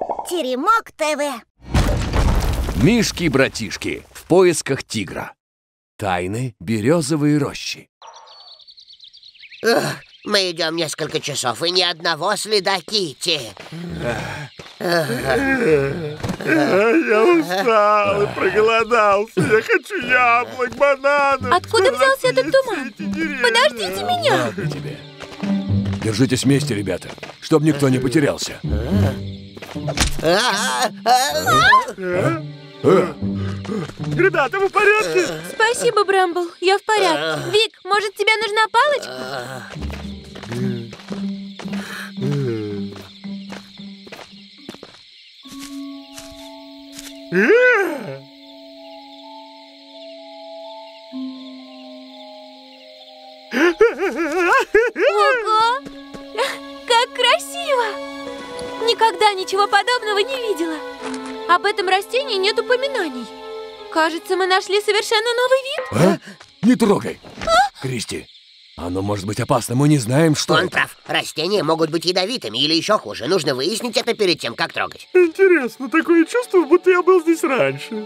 Теремок ТВ. Мишки-братишки в поисках тигра. Тайны березовой рощи. Мы идем несколько часов, и ни одного следа Китти. Я устал и проголодался. Я хочу яблок, бананов. Откуда взялся этот туман? Подождите меня. Ладно тебе. Держитесь вместе, ребята, чтобы никто не потерялся. Ребята, вы в порядке? Спасибо, Брэмбл, я в порядке. Вик, может, тебе нужна палочка? Ого! Как красиво! Никогда ничего подобного не видела. Об этом растении нет упоминаний. Кажется, мы нашли совершенно новый вид. Не трогай! Кристи, оно может быть опасно, мы не знаем, что Он это. прав. Растения могут быть ядовитыми или еще хуже. Нужно выяснить это перед тем, как трогать. Интересно, такое чувство, будто я был здесь раньше.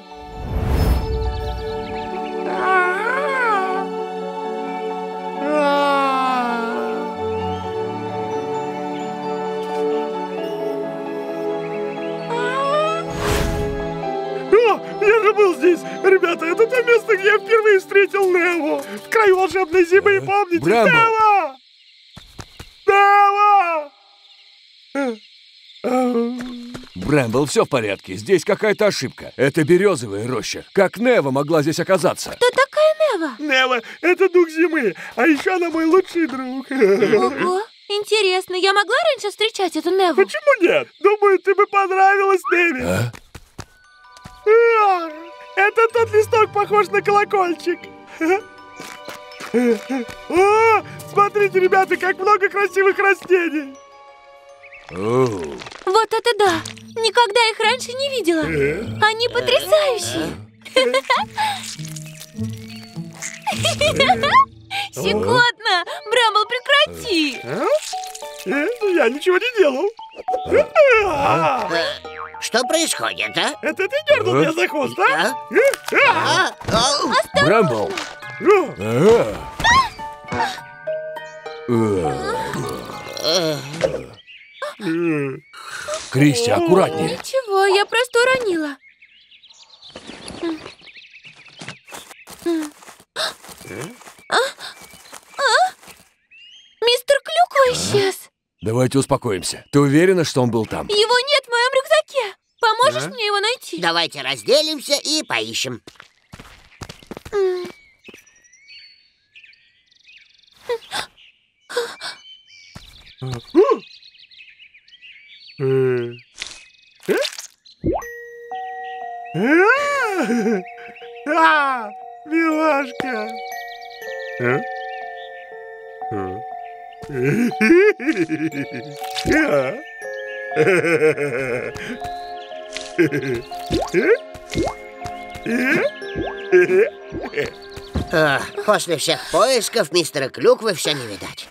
Я же был здесь! Ребята, это то место, где я впервые встретил Нео! В краю волшебной зимы, помните? Брэмбл! Нео! Брэмбл, все в порядке, здесь какая-то ошибка. Это березовая роща. Как Нева могла здесь оказаться? Кто такая Нева? Нео, это дух зимы, а еще она мой лучший друг. Ого, интересно, я могла раньше встречать эту Неву? Почему нет? Думаю, ты бы понравилась Неве. Это тот листок похож на колокольчик. О, смотрите, ребята, как много красивых растений. Вот это да! Никогда их раньше не видела. Они потрясающие. Щекотно! Брэмбл, прекрати! Я ничего не делал. Что происходит, а? Это ты дернул меня за хвост, а? Брэмбл! Кристи, аккуратнее. Ничего, я просто уронила. Мистер Клюква исчез. Давайте успокоимся. Ты уверена, что он был там? Его нет в моем рюкзаке. Поможешь мне его найти? Давайте разделимся и поищем. Милашка. После всех поисков мистера Клюквы все не видать.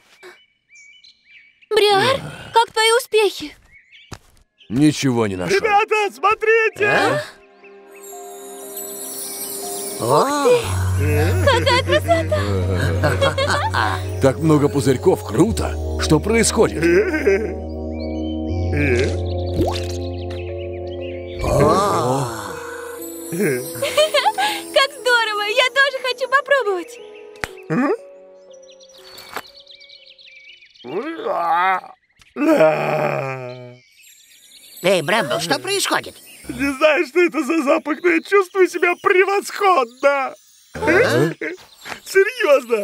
Бриар, как твои успехи? Ничего не нашел. Ребята, смотрите! Какая красота! Так много пузырьков, круто! Что происходит? Как здорово! Я тоже хочу попробовать! Эй, Брэмбл, что происходит? Не знаю, что это за запах, но я чувствую себя превосходно. Серьезно.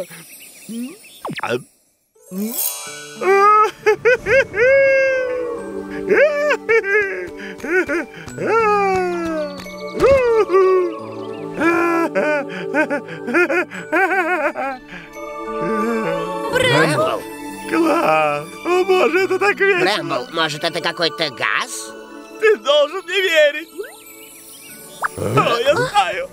Брэмбл! Класс! О боже, это так весело! Брэмбл, может, это какой-то газ? Ты должен мне верить! О, я знаю!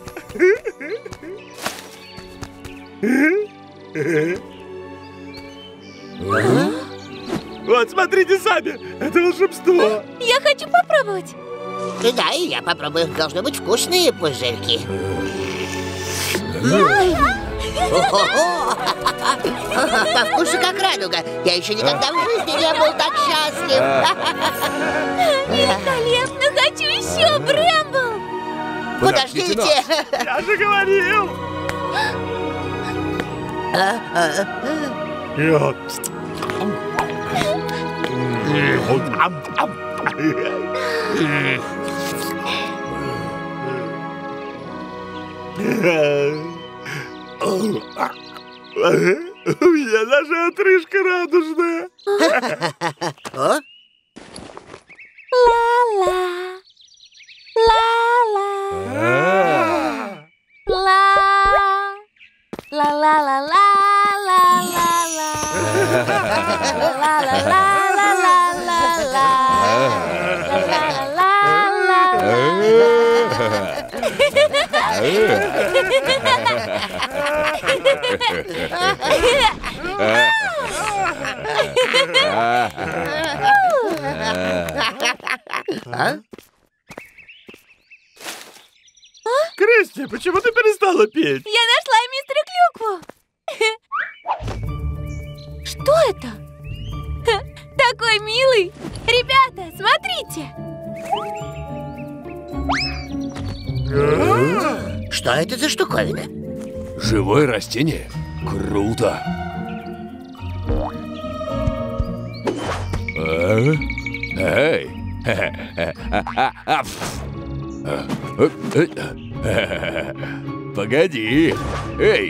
Вот, смотрите сами, это волшебство. Я хочу попробовать. Да, и я попробую. Должны быть вкусные пузырьки. По вкусу как радуга. Я еще никогда в жизни не был так счастлив. Великолепно! Хочу еще, Брэмбл! Подождите. Я же говорил. У меня даже отрыжка радужная. О? Ла-ла, ла-ла, ла, ла-ла-ла-ла-ла-ла-ла, Крести, почему ты перестала петь? Я нашла мистера Клюкву. Что это? Такой милый. Ребята, смотрите. Что это за штуковина? Живое растение? Круто! Эй! Погоди! Эй!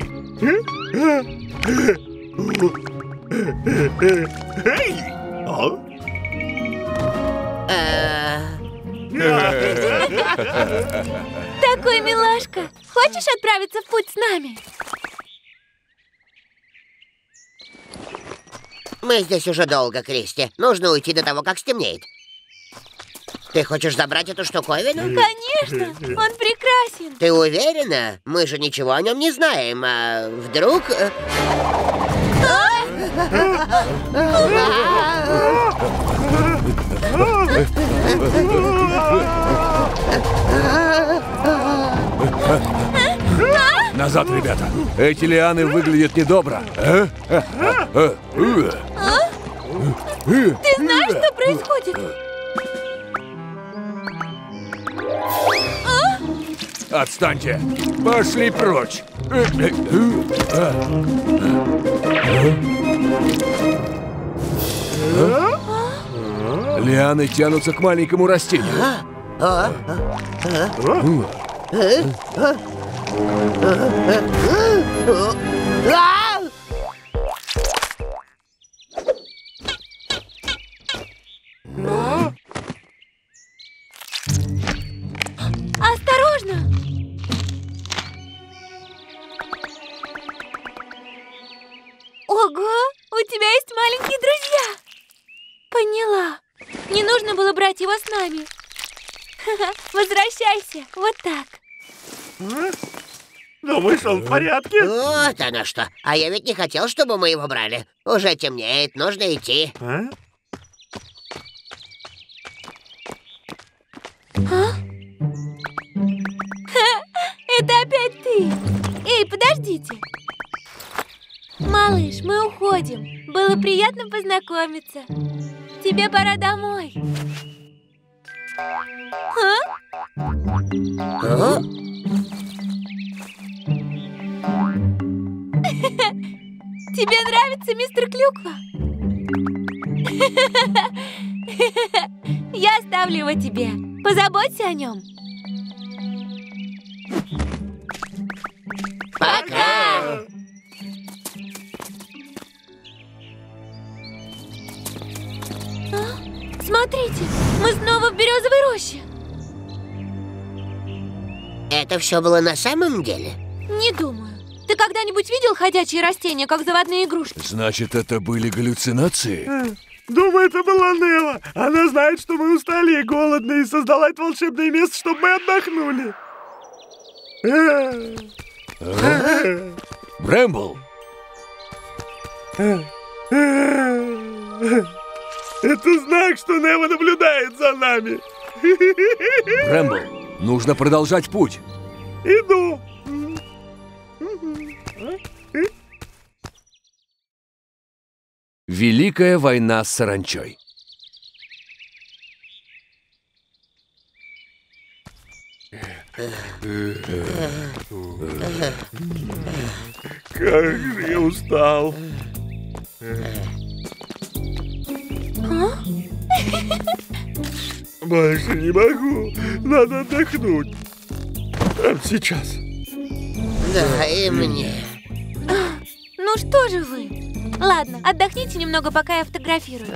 Такой милашка. Хочешь отправиться в путь с нами? Мы здесь уже долго, Крести. Нужно уйти до того, как стемнеет. Ты хочешь забрать эту штуковину? Конечно, он прекрасен. Ты уверена? Мы же ничего о нем не знаем. А вдруг... Назад, ребята! Эти лианы выглядят недобро. Ты знаешь, что происходит? Отстаньте! Пошли прочь! Лианы тянутся к маленькому растению. Осторожно! Ого, у тебя есть маленькие друзья. Поняла. Не нужно было брать его с нами. Возвращайся, вот так. Думаешь, он в порядке? Вот оно что. А я ведь не хотел, чтобы мы его брали. Уже темнеет, нужно идти. Это опять ты. Эй, подождите. Малыш, мы уходим. Было приятно познакомиться. Тебе пора домой. Тебе нравится мистер Клюква? Я оставлю его тебе. Позаботься о нем. Пока! Смотрите, мы снова в березовой роще. Это все было на самом деле? Не думаю. Ты когда-нибудь видел ходячие растения, как заводные игрушки? Значит, это были галлюцинации? Думаю, это была Нелла. Она знает, что мы устали и голодны, и создала это волшебное место, чтобы мы отдохнули. Брэмбл! Это знак, что Нео наблюдает за нами. Брэмбл, нужно продолжать путь. Иду. Великая война с саранчой. Как же я устал. Больше не могу. Надо отдохнуть. Прямо сейчас. Да, и мне. Ну что же вы? Ладно, отдохните немного, пока я фотографирую.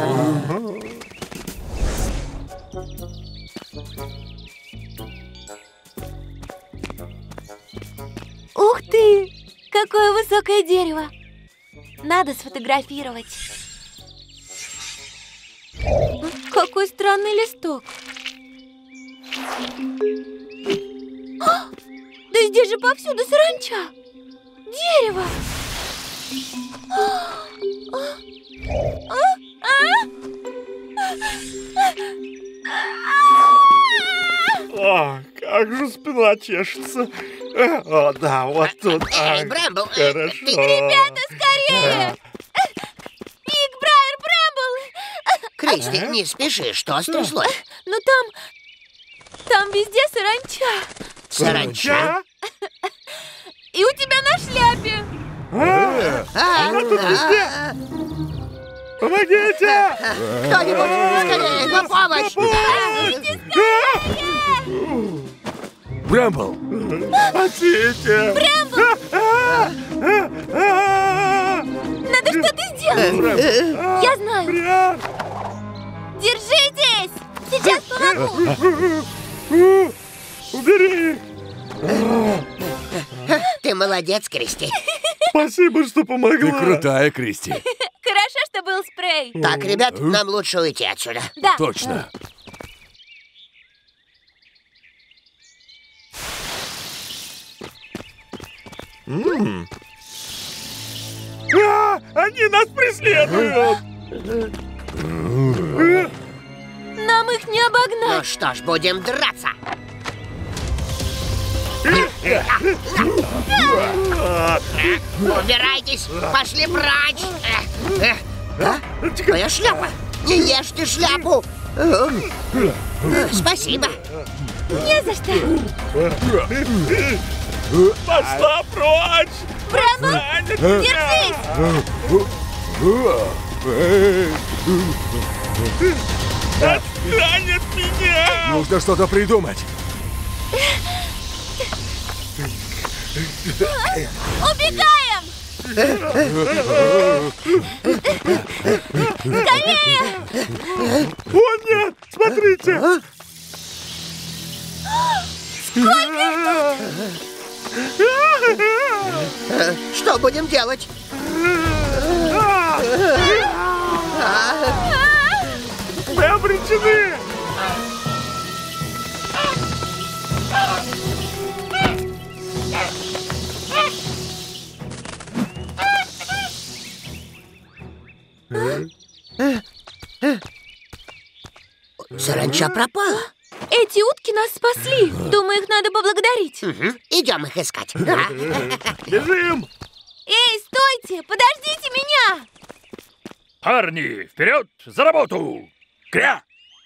Ух ты! Какое высокое дерево! Надо сфотографировать. Какой странный листок. Да здесь же повсюду саранча! Дерево! О, как же спина чешется. О, да, вот тут. Эй, Брэмбл, Хорошо. Ребята, скорее! Биг Брайер Брэмбл! Кристи, не спеши, что стряслось? Ну там везде саранча. Саранча? И у тебя на шляпе. Помогите! Кто-нибудь, скорее, на помощь! Брэмбл! Спасите! Надо что-то сделать. Я знаю. Брям! Держитесь! Сейчас помогу. Убери! Ты молодец, Кристи. Спасибо, что Ты помогла. крутая, Кристи. Хорошо, что был спрей. Так, ребят, нам лучше уйти отсюда. Да. Точно. Они нас преследуют! Нам их не обогнать. Ну что ж, будем драться. Убирайтесь, пошли прочь. Моя шляпа. Не ешьте шляпу. Спасибо. Не за что. Пошла прочь! Брэмбл, держись! Отстань от меня! Нужно что-то придумать. Убегаем! Скорее! О, нет! Смотрите! Что будем делать? Мы обречены! Саранча пропала. Эти утки нас спасли. Думаю, их надо поблагодарить. Идем их искать. Бежим! Эй, стойте! Подождите меня! Парни, вперед, за работу! Кря!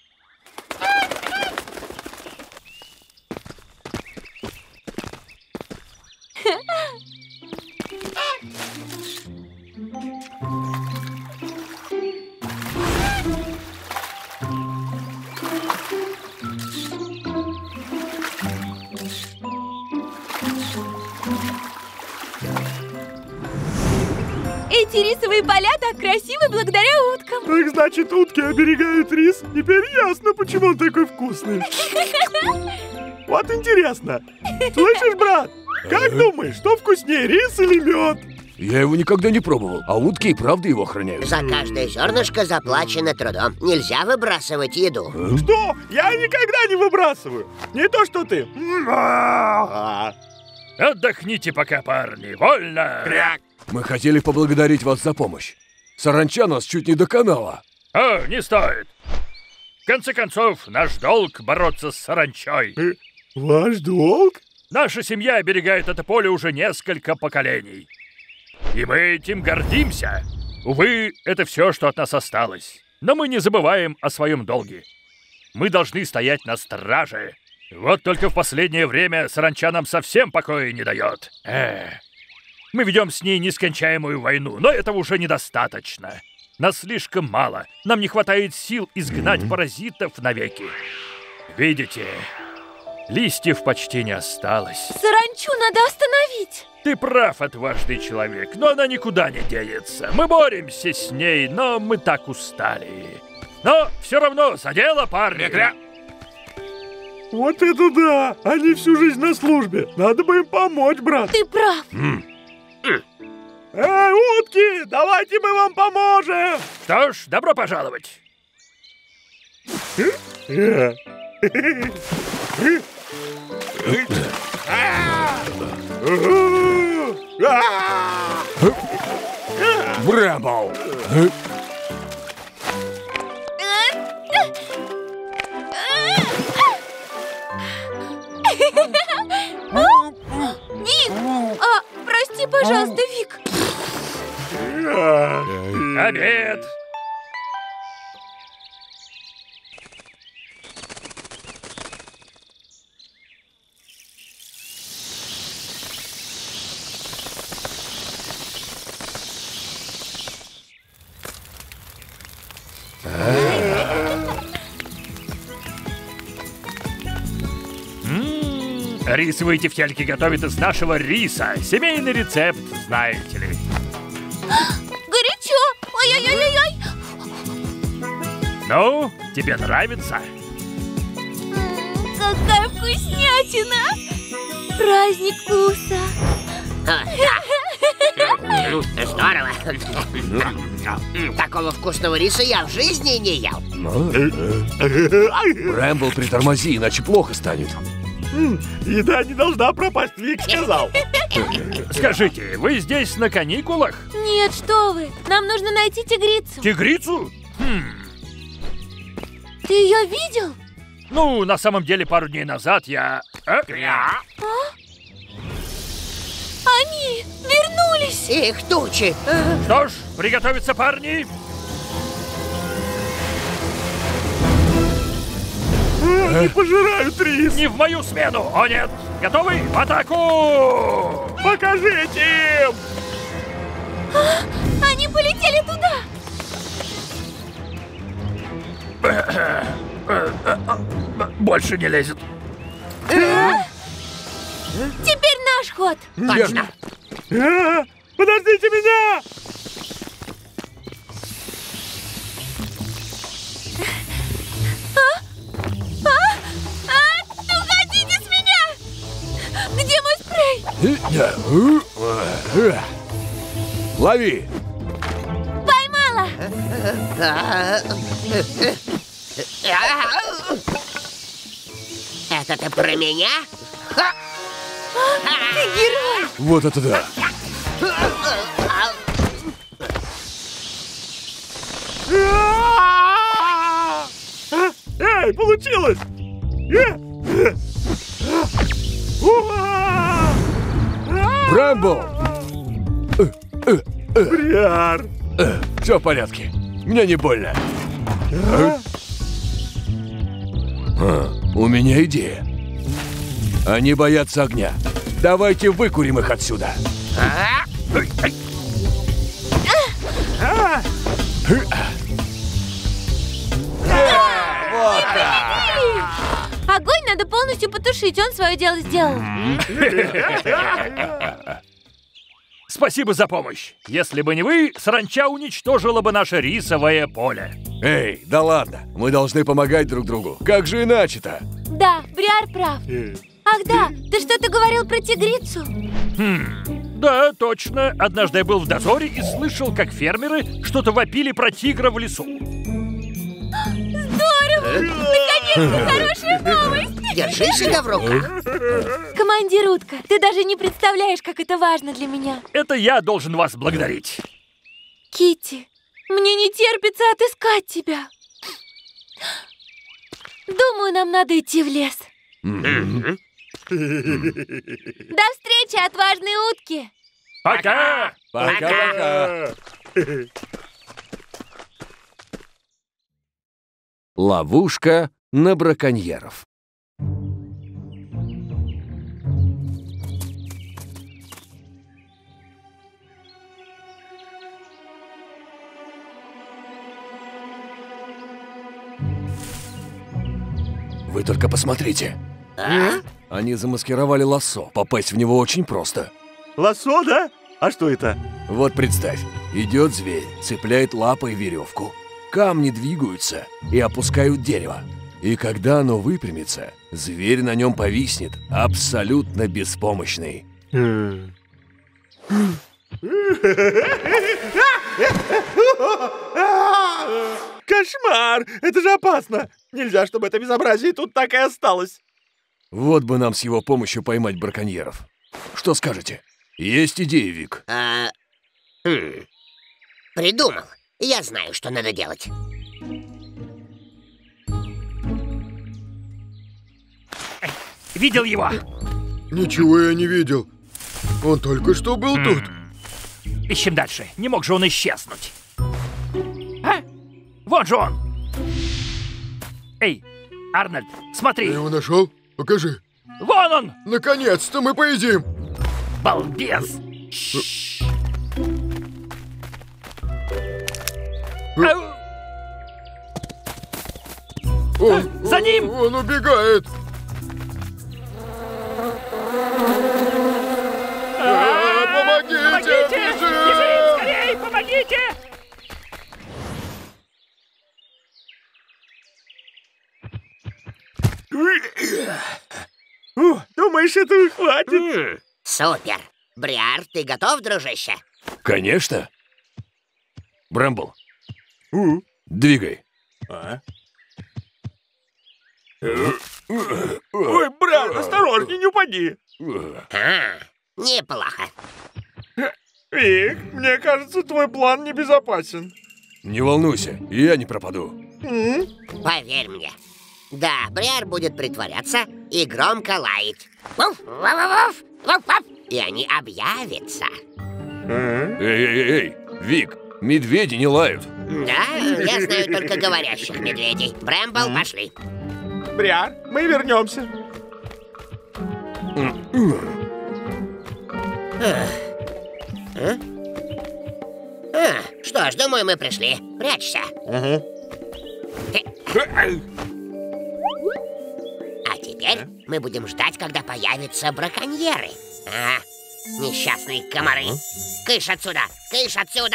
Эти рисовые поля так красивы благодаря уткам. Так значит, утки оберегают рис. Теперь ясно, почему он такой вкусный. Вот интересно. Слышишь, брат? Как думаешь, что вкуснее, рис или мед? Я его никогда не пробовал, а утки и правда его охраняют. За каждое зернышко заплачено трудом. Нельзя выбрасывать еду. Что? Я никогда не выбрасываю. Не то, что ты. Отдохните пока, парни, вольно! Кря! Мы хотели поблагодарить вас за помощь. Саранча нас чуть не доконала. О, не стоит. В конце концов, наш долг бороться с саранчой. Ваш долг? Наша семья оберегает это поле уже несколько поколений. И мы этим гордимся. Увы, это все, что от нас осталось. Но мы не забываем о своем долге. Мы должны стоять на страже. Вот только в последнее время саранча нам совсем покоя не дает. Мы ведем с ней нескончаемую войну, но этого уже недостаточно. Нас слишком мало. Нам не хватает сил изгнать паразитов навеки. Видите, листьев почти не осталось. Саранчу надо остановить. Ты прав, отважный человек, но она никуда не денется. Мы боремся с ней, но мы так устали. Но все равно за дело, парни. Вот это да! Они всю жизнь на службе. Надо бы им помочь, брат. Ты прав. Эй, утки, давайте мы вам поможем! Что ж, добро пожаловать. Брэмбл! Вик! Прости, пожалуйста, Вик. Обед. Рисовые тефтельки готовят из нашего риса. Семейный рецепт, знаете ли. Горячо! Ой-ой-ой-ой! Ну, тебе нравится? Какая вкуснятина! Праздник вкуса! Здорово. Такого вкусного риса я в жизни не ел. Брэмбл, притормози, иначе плохо станет. Еда не должна пропасть, Вик сказал. Скажите, вы здесь на каникулах? Нет, что вы! Нам нужно найти тигрицу. Тигрицу? Ты ее видел? Ну, на самом деле, пару дней назад я... Они вернулись! Их тучи. Что ж, приготовиться, парни! Они пожирают рис. Не в мою смену! О нет! Готовы? В атаку! Покажите им! Они полетели туда! Больше не лезет. Теперь наш ход! Точно. Подождите меня! Уходите с меня! Где мой спрей? Лови! Поймала! Это ты про меня? Ты герой! Вот это да! Эй, получилось! Брэмбл! Бриар! Все в порядке. Мне не больно. У меня идея. Они боятся огня. Давайте выкурим их отсюда. Вот так. Огонь надо полностью потушить, он свое дело сделал. Спасибо за помощь. Если бы не вы, саранча уничтожила бы наше рисовое поле. Эй, да ладно. Мы должны помогать друг другу. Как же иначе-то? Да, Бриар прав. Ах да, ты что-то говорил про тигрицу? Да, точно. Однажды я был в дозоре и слышал, как фермеры что-то вопили про тигра в лесу. Здорово! Наконец-то хорошая новость! Держи себя в руках. Командир Утка, ты даже не представляешь, как это важно для меня. Это я должен вас благодарить. Китти, Мне не терпится отыскать тебя. Думаю, нам надо идти в лес. До встречи, отважные утки! Пока! Пока-пока! Ловушка на браконьеров. Вы только посмотрите. Они замаскировали лассо. Попасть в него очень просто. Лассо, да? А что это? Вот представь, идет зверь, цепляет лапой веревку. Камни двигаются и опускают дерево. И когда оно выпрямится, зверь на нем повиснет, абсолютно беспомощный. Кошмар! Это же опасно! Нельзя, чтобы это безобразие тут так и осталось. Вот бы нам с его помощью поймать браконьеров. Что скажете? Есть идеи, Вик? Придумал. Я знаю, что надо делать. Видел его? Ничего я не видел. Он только что был тут. Ищем дальше. Не мог же он исчезнуть. А? Вон же он! Эй, Арнольд, смотри! Ты его нашел? Покажи. Вон он! Наконец-то мы поедим! Балбес! За ним! Он убегает! Помогите! Бежим! Скорей! Помогите! Думаешь, этого хватит? Супер! Бриар, ты готов, дружище? Конечно. Брэмбл, двигай. Ой, брат, осторожней, не упади. Неплохо. Вик, мне кажется, твой план небезопасен. Не волнуйся, я не пропаду. Поверь мне. Да, Бриар будет притворяться и громко лаять. Вуф, вуф, вуф, вуф, и они объявятся. Эй, Вик, медведи не лают. Да, я знаю только говорящих медведей. Брэмбл, пошли. Бриар, мы вернемся. Что ж, думаю, мы пришли. Прячься. А теперь мы будем ждать, когда появятся браконьеры. Несчастные комары. Кыш отсюда! Кыш отсюда!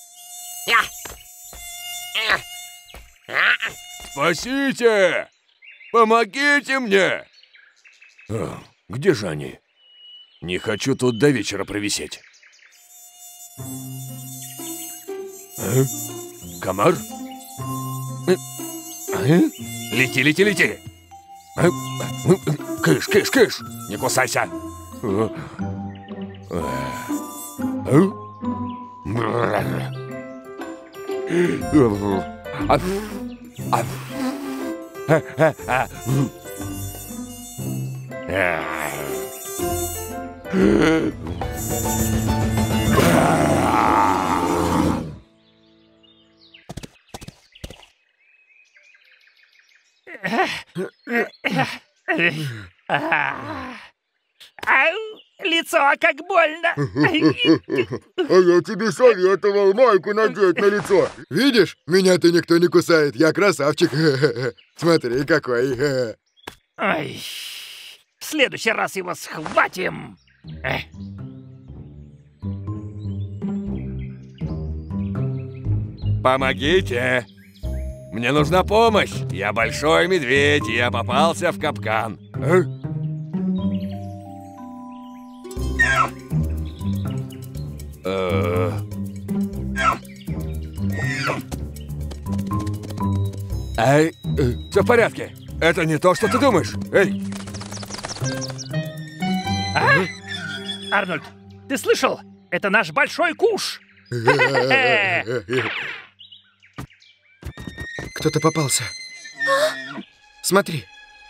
Спасите! Помогите мне! Где же они? Не хочу тут до вечера провисеть. Комар? Лети, лети, лети! Кыш, кыш, кыш! Не кусайся! Лицо, как больно! А я тебе советовал майку надеть на лицо. Видишь, меня-то никто не кусает, я красавчик. Смотри, какой. Ой, в следующий раз его схватим! Помогите! Мне нужна помощь! Я большой медведь, и я попался в капкан. Все в порядке. Это не то, что ты думаешь. Эй! Арнольд, ты слышал? Это наш большой куш! кто-то попался. Смотри.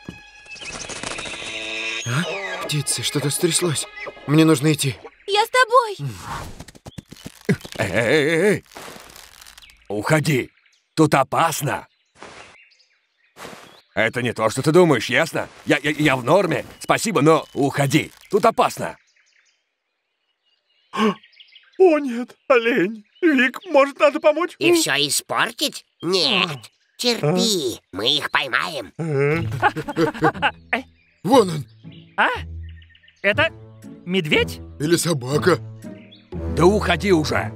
А? Птицы, что-то стряслось. Мне нужно идти. Я с тобой. Эй! Уходи! Тут опасно! Это не то, что ты думаешь, ясно? Я в норме, спасибо, но уходи. Тут опасно. О, нет, олень. Вик, может, надо помочь? И все испортить? Нет, терпи, мы их поймаем. Вон он. А? Это медведь? Или собака. Да уходи уже.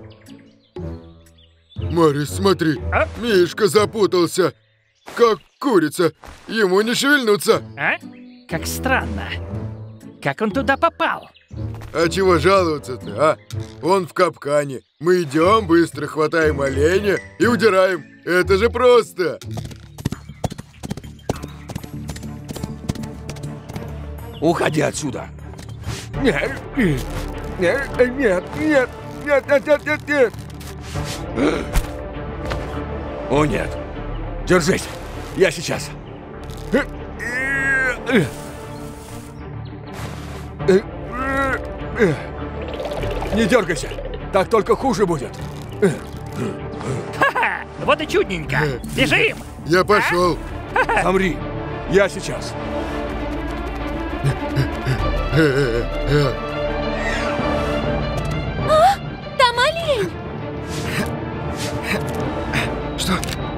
Марис, смотри. А? Мишка запутался. Как курица. Ему не шевельнуться. А? Как странно. Как он туда попал? А чего жаловаться-то, а? Он в капкане. Мы идем, быстро хватаем оленя и удираем. Это же просто. Уходи отсюда. Нет. О, нет. Держись. Я сейчас. Не дергайся. Так только хуже будет. Ха-ха! Вот и чудненько. Бежим! Я пошел. Замри. Я сейчас. Там олень. Что?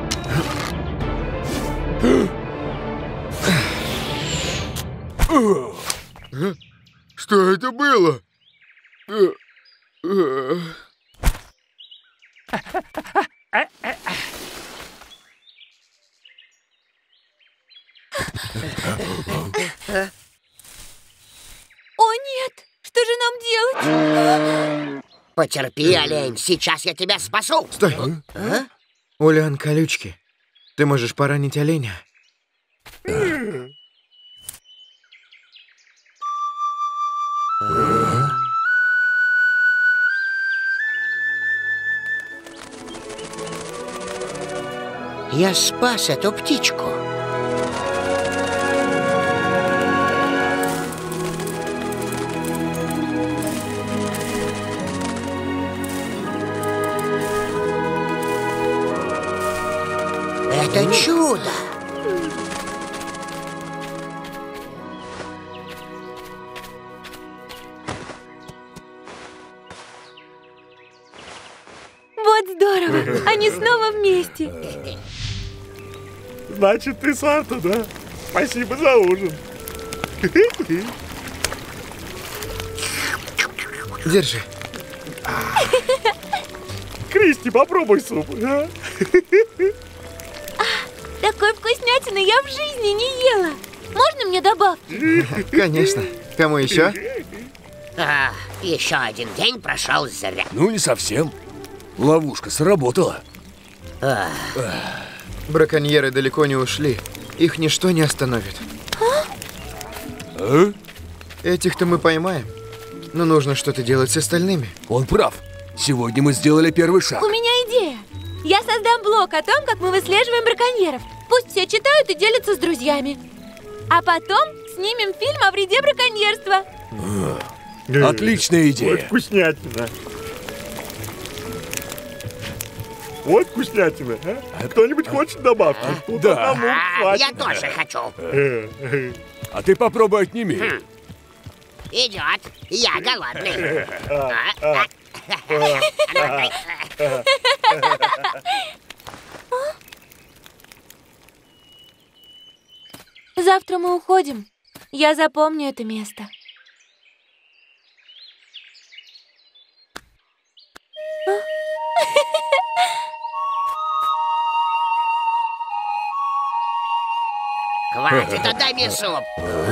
Что это было? О, нет. Что же нам делать? Потерпи, олень, сейчас я тебя спасу. Стой. Улян, колючки. Ты можешь поранить оленя. Я спас эту птичку. Это чудо. Вот здорово. Они снова вместе. Значит, ты Санта, да? Спасибо за ужин. Держи. Кристи, попробуй суп. А? Такой вкуснятины я в жизни не ела. Можно мне добавки? Конечно. Кому еще? Еще один день прошел зря. Ну, не совсем. Ловушка сработала. Браконьеры далеко не ушли. Их ничто не остановит. А? Этих-то мы поймаем. Но нужно что-то делать с остальными. Он прав. Сегодня мы сделали первый шаг. У меня идея. Я создам блог о том, как мы выслеживаем браконьеров. Пусть все читают и делятся с друзьями. А потом снимем фильм о вреде браконьерства. Отличная Вот идея. вкуснятина. Вот вкуснятина. А? Кто-нибудь хочет добавки? Тут Да. одному хватит. Я тоже хочу. А ты попробуй отними. Идет. Я голодный. Завтра мы уходим. Я запомню это место. Хватит, отдай мне суп.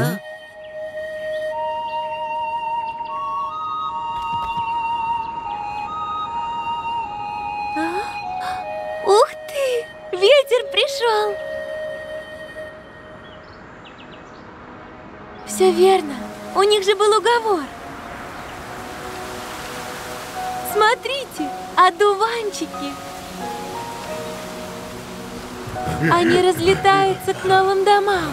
Ух ты! Ветер пришел! Все верно. У них же был уговор. Смотрите, одуванчики. Они разлетаются к новым домам.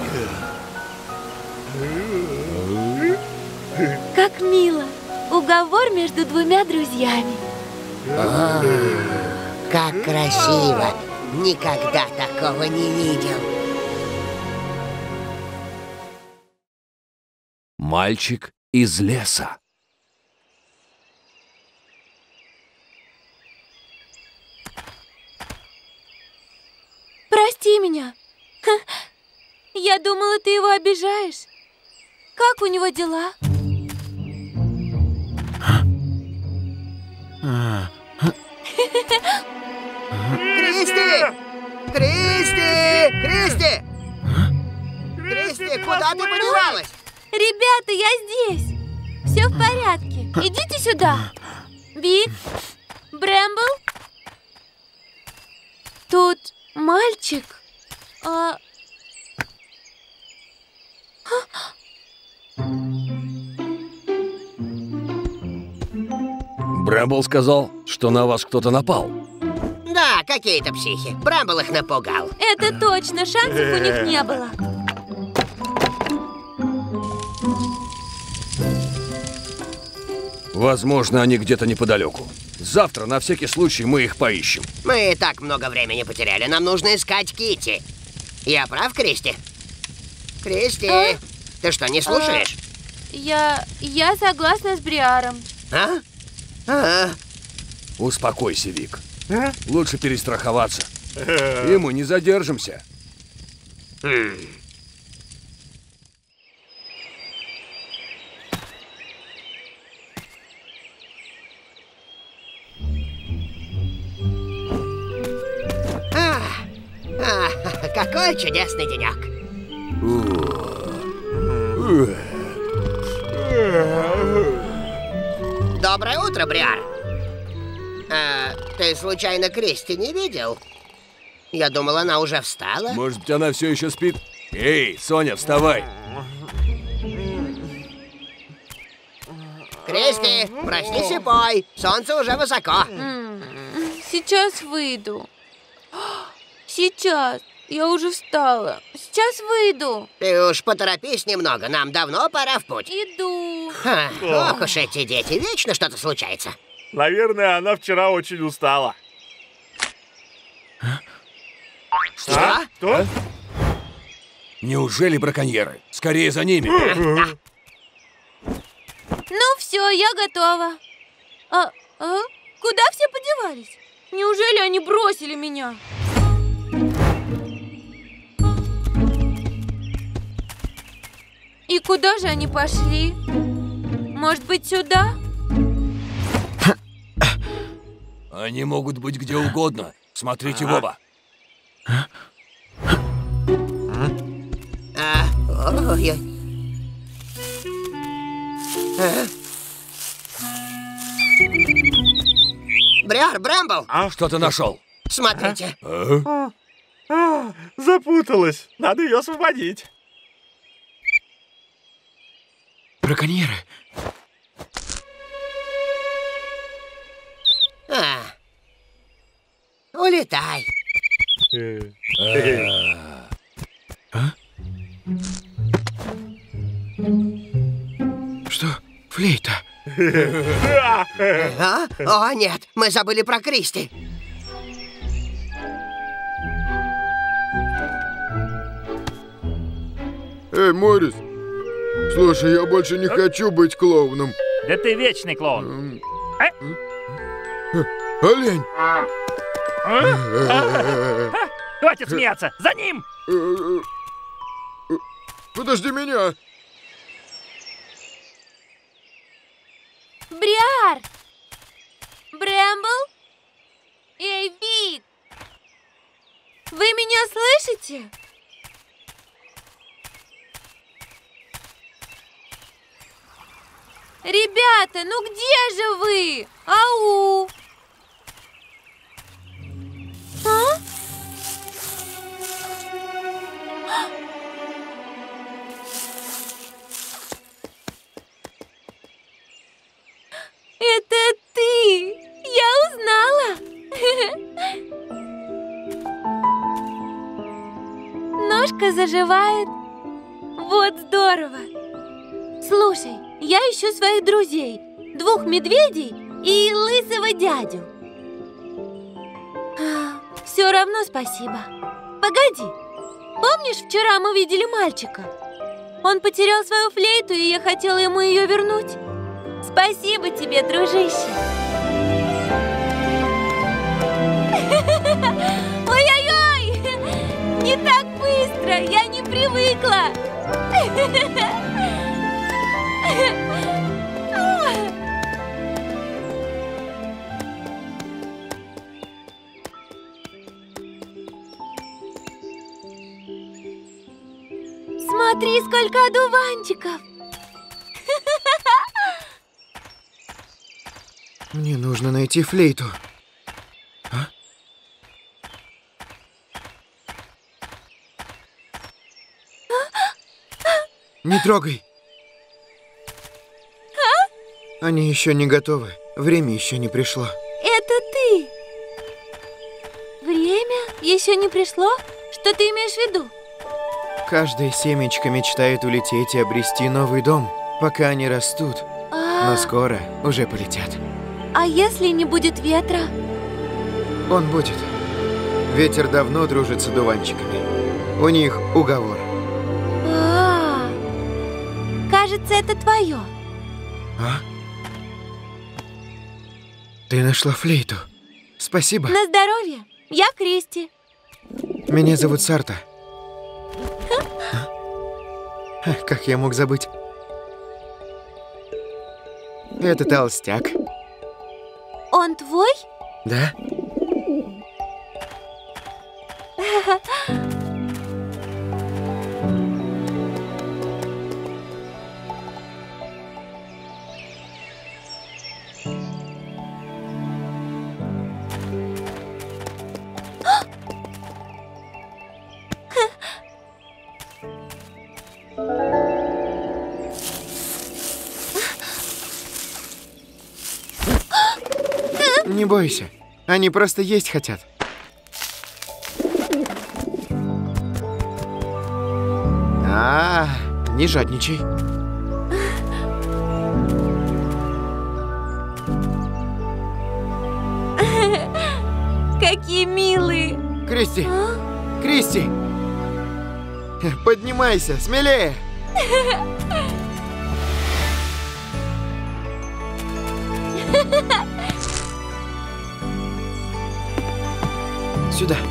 Как мило. Уговор между двумя друзьями. Как красиво! Никогда такого не видел. Мальчик из леса. Прости меня. Я думала, ты его обижаешь. Как у него дела? Кристи! Кристи! Кристи! Кристи, куда ты подевалась? Ребята, я здесь. Все в порядке. Идите сюда. Биг, Брэмбл. Тут мальчик. Брэмбл сказал, что на вас кто-то напал. Да, какие-то психи. Брамбл их напугал. Это точно, шансов у них не было. Возможно, они где-то неподалеку. Завтра, на всякий случай, мы их поищем. Мы и так много времени потеряли. Нам нужно искать Китти. Я прав, Кристи? Кристи, ты что, не слушаешь? Я согласна с Бриаром. Успокойся, Вик. Лучше перестраховаться. И мы не задержимся. Какой чудесный денек. Доброе утро, Бриар. Ты случайно Кристи не видел? Я думал, она уже встала. Может быть, она все еще спит? Эй, Соня, вставай! Кристи, проснись и пой. Солнце уже высоко. Сейчас выйду. Сейчас. Я уже встала. Сейчас выйду. Ты уж поторопись немного. Нам давно пора в путь. Иду. Ох уж эти дети. Вечно что-то случается. Наверное, она вчера очень устала. Что? Что? Неужели браконьеры? Скорее за ними. Ну все, я готова. Куда все подевались? Неужели они бросили меня? И куда же они пошли? Может быть, сюда? Они могут быть где угодно. Смотрите в оба. Бриар, Брэмбл, Что ты нашел? смотрите. Запуталась. Надо ее освободить. Браконьеры. Улетай. Что? Флейта? О, нет, мы забыли про Кристи. Эй, Морис, слушай, я больше не хочу быть клоуном. Да ты вечный клоун. Олень! Хватит смеяться! За ним! Подожди меня! Бриар! Брэмбл? Эй, Вик! Вы меня слышите? Ребята, ну где же вы? Ау! А? Это ты! Я узнала! заживает? Вот здорово! Слушай, я ищу своих друзей. 2 медведей и лысого дядю. Все равно спасибо. Погоди, помнишь, вчера мы видели мальчика? Он потерял свою флейту, и я хотела ему ее вернуть. Спасибо тебе, дружище. Ой-ой-ой! Не так быстро! Я не привыкла! Смотри, сколько одуванчиков! Мне нужно найти флейту. А? Не трогай! Они еще не готовы. Время еще не пришло. Это ты! Время еще не пришло? Что ты имеешь в виду? Каждая семечко мечтает улететь и обрести новый дом, пока они растут. Но скоро уже полетят. А если не будет ветра? Он будет. Ветер давно дружит с одуванчиками. У них уговор. Кажется, это твое. А? Ты нашла флейту. Спасибо. На здоровье. Я Кристи. Меня зовут Сарта. Как я мог забыть? Это толстяк. Он твой? Да. Не бойся, они просто есть хотят. Не жадничай. Какие милые. Кристи! Кристи! Поднимайся, смелее! Сюда.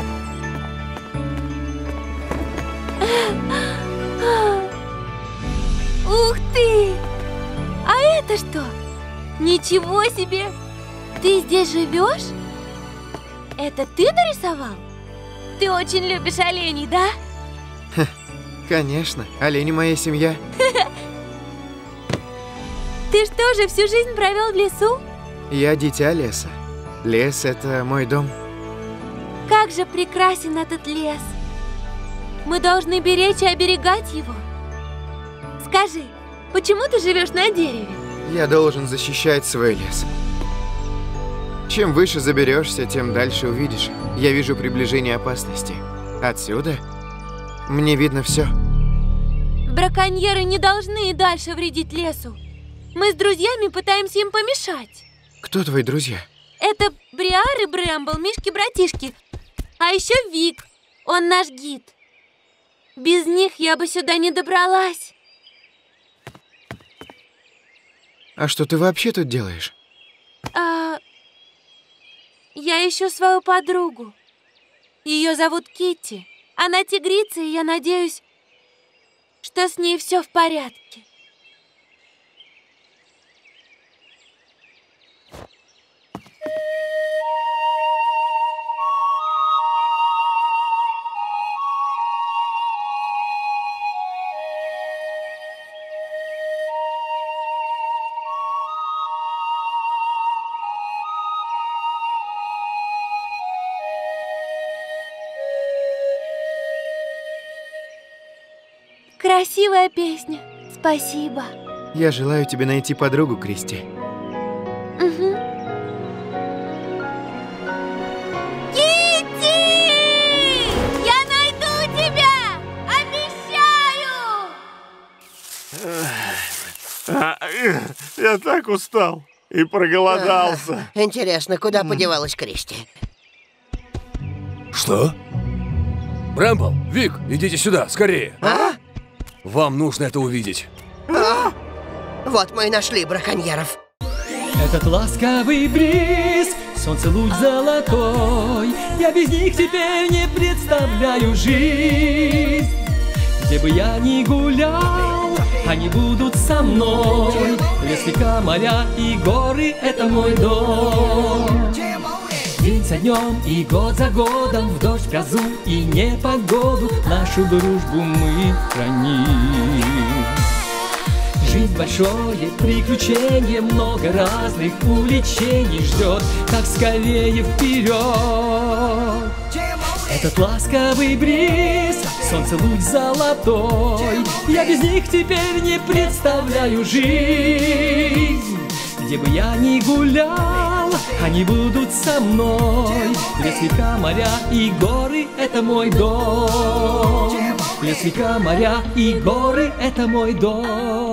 Ух ты! А это что? Ничего себе! Ты здесь живешь? Это ты нарисовал? Ты очень любишь оленей, да? Конечно, олени моя семья. Ты что же, всю жизнь провел в лесу? Я дитя леса. Лес — это мой дом. Как же прекрасен этот лес! Мы должны беречь и оберегать его. Скажи, почему ты живешь на дереве? Я должен защищать свой лес. Чем выше заберешься, тем дальше увидишь. Я вижу приближение опасности. Отсюда мне видно все. Браконьеры не должны и дальше вредить лесу. Мы с друзьями пытаемся им помешать. Кто твои друзья? Это Бриар и Брэмбл, Мишки-братишки. А еще Вик, он наш гид. Без них я бы сюда не добралась. А что ты вообще тут делаешь? Я ищу свою подругу. Ее зовут Китти. Она тигрица, и я надеюсь, что с ней все в порядке. Красивая песня. Спасибо. Я желаю тебе найти подругу, Кристи. Угу. Китти! Я найду тебя! Я так устал и проголодался. Интересно, куда подевалась Кристи? Что? Брэмбл, Вик, идите сюда, скорее. Вам нужно это увидеть. Вот мы и нашли браконьеров. Этот ласковый бриз, солнце луч золотой, я без них теперь не представляю жизнь. Где бы я ни гулял, они будут со мной. Лес, река, моря и горы — это мой дом. День за днем и год за годом, в дождь, в грозу и непогоду нашу дружбу мы храним. Жизнь большое приключение, много разных увлечений ждет, так скорее вперед. Этот ласковый бриз, солнце луч золотой, я без них теперь не представляю жизнь. Где бы я ни гулял, они будут со мной. Лес, река, моря и горы — это мой дом. Лес, река, моря и горы — это мой дом.